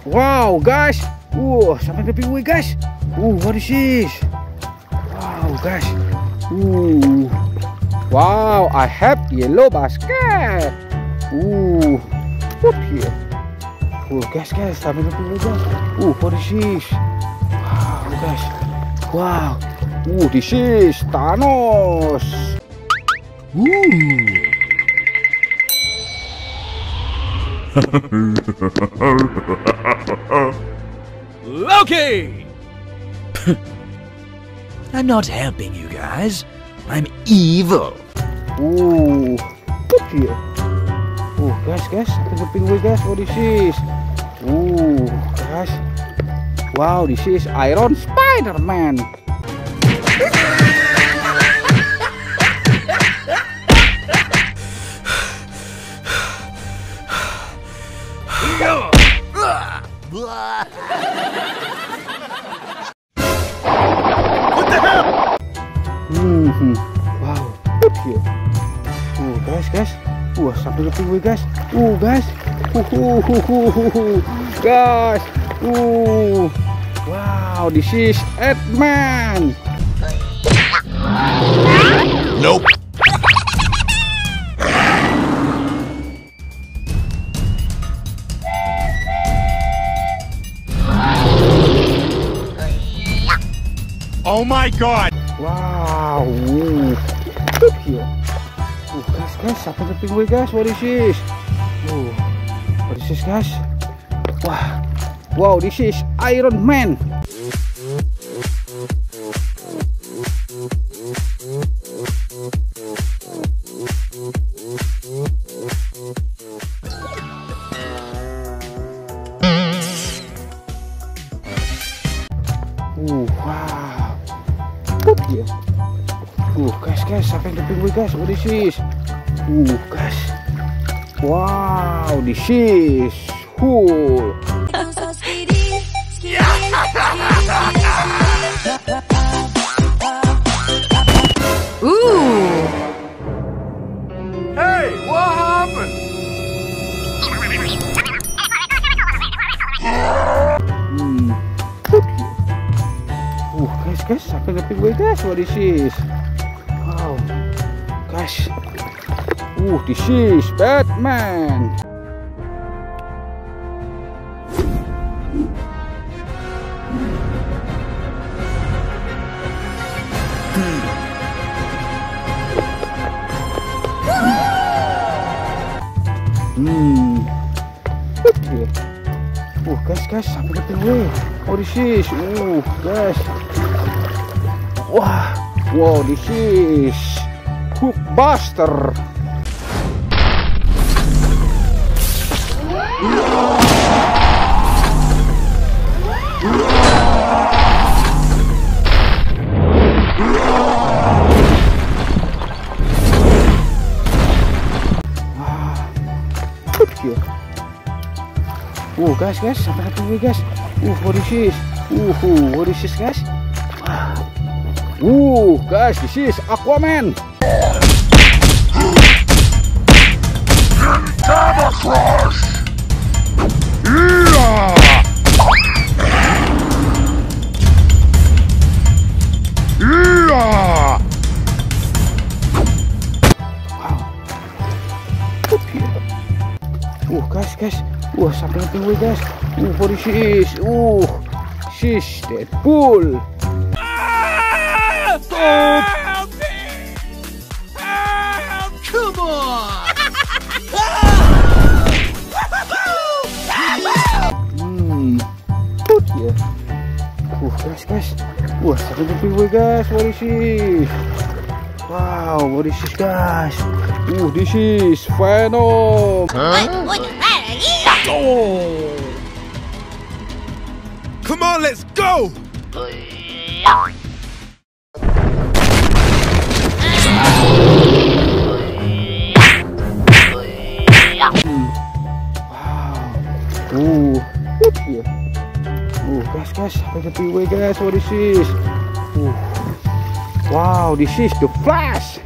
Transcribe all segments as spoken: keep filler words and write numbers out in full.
Wow, guys. Uh, sampai lebih away, guys. Uh, what is this? Wow, guys. Uh. Wow, I have yellow basket. Uh. What here? Uh, guys, guys, sampai lebih away, guys. Uh, what is this? Wow, guys. Wow. Uh, this is Thanos. Uh. Loki! I'm not helping you guys. I'm evil. Ooh, look here. Oh, guys, guys, look away, guys. What is this? Ooh, guys. Wow, this is Iron Spider-Man. What the hell? Hmm, wow, look here. Oh, guys, guys. Wah, sampai lebih away, guys. Oh, guys. Uh, uh, uh, uh, uh. Guys. Uh. Wow, this is Ant-Man. Nope. Oh my god! Wow, look here. Oh, guys, guys, sampai lebih away, guys. What is this? Oh, what is this, guys? Wow, wow, this is Iron Man. Oh, wow. Look here. Oh, guys, guys, sampai lebih away, guys. What is this? Oh, guys. Wow, this is cool. Ooh. Hey, what happened? Hmm. Look here. Oh, guys, guys, sampai lebih away, guys. What is this? Wow, guys. Oh, this is Batman. Hmm. Look here. Oh, guys, guys, sampai lebih away. What is this? Oh, guys. Wah, wow, this is Hulkbuster. Oh, guys, guys, sampai lebih away, guys. Uh, what is this? Uh, what is this, guys? Uh, guys, this is Aquaman. Double crush! Yeah! Yeah! Wow. Look here. Uh, guys, guys. Wah, sampai lebih away, guys. Uh, what is this? Uh, this is Deadpool. Stop! Help me! Help! Come on! Hmm. Look here. Uh, guys, guys. Wah, sampai lebih away, guys. What is this? Wow, what is this, guys? Uh, this is Venom. Huh? Oh! Come on, let's go! Wow. Ooh, look here. Ooh, guys, guys, sampai lebih away, guys. What is this? Ooh. Wow, this is the Flash.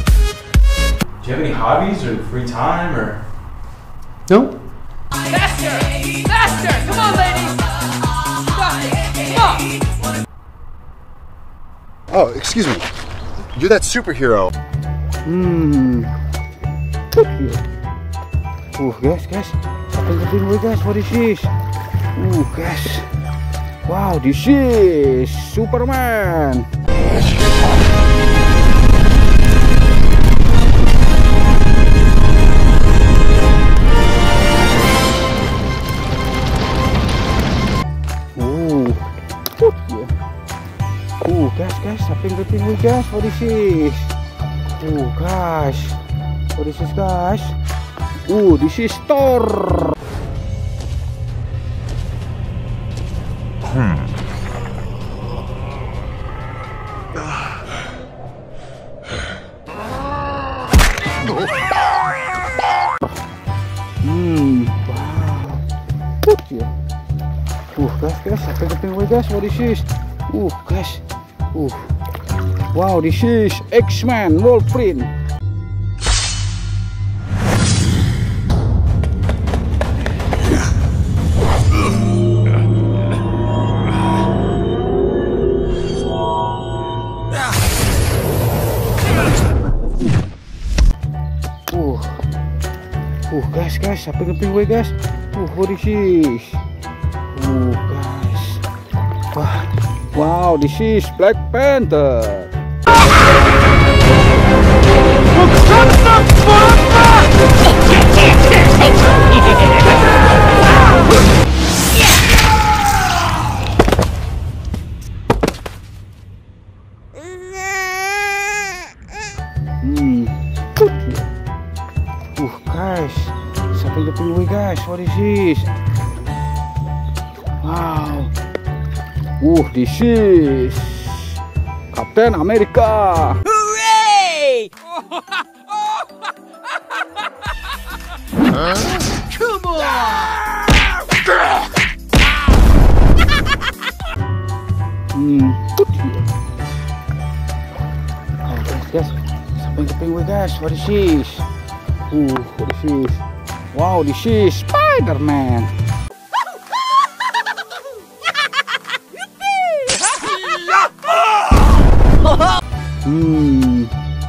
Do you have any hobbies or free time or? No. That's Faster! Come on, ladies! Stop it! Come on! Oh, excuse me. You're that superhero. Hmm. Uh, guys, guys. Something between we, guys. What is this? Uh, guys. Wow, this is Superman. Uh, guys, guys, something between we, guys. What is this? Oh, gosh. What is this, guys? Oh, this is Thor. Hmm. Hmm. Wow. Oh, guys, guys, something between we, guys. What is this? Oh, guys. Oh. Wow, this is X-Men Wolverine. Oh. Oh, guys, guys, something between we, guys. Oh, what is this? Oh, guys. Wow. Wow, this is Black Panther. Hmm. Uh, guys, something between we, guys. What is this? Wow. Uh, this is Captain America. Hooray! Huh? Come on! Hmm. Oh, guys, guys, something between we, guys. What is this? Uh, what is this? Wow, this is Spider-Man. Hmm.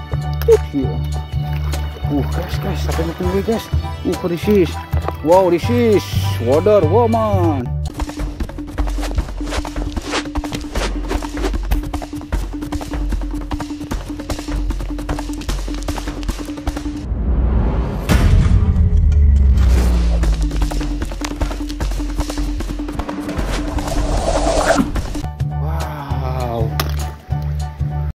Uh, guys, guys, something between we, guys. Uh, what is this? Wow, this is Wonder Woman.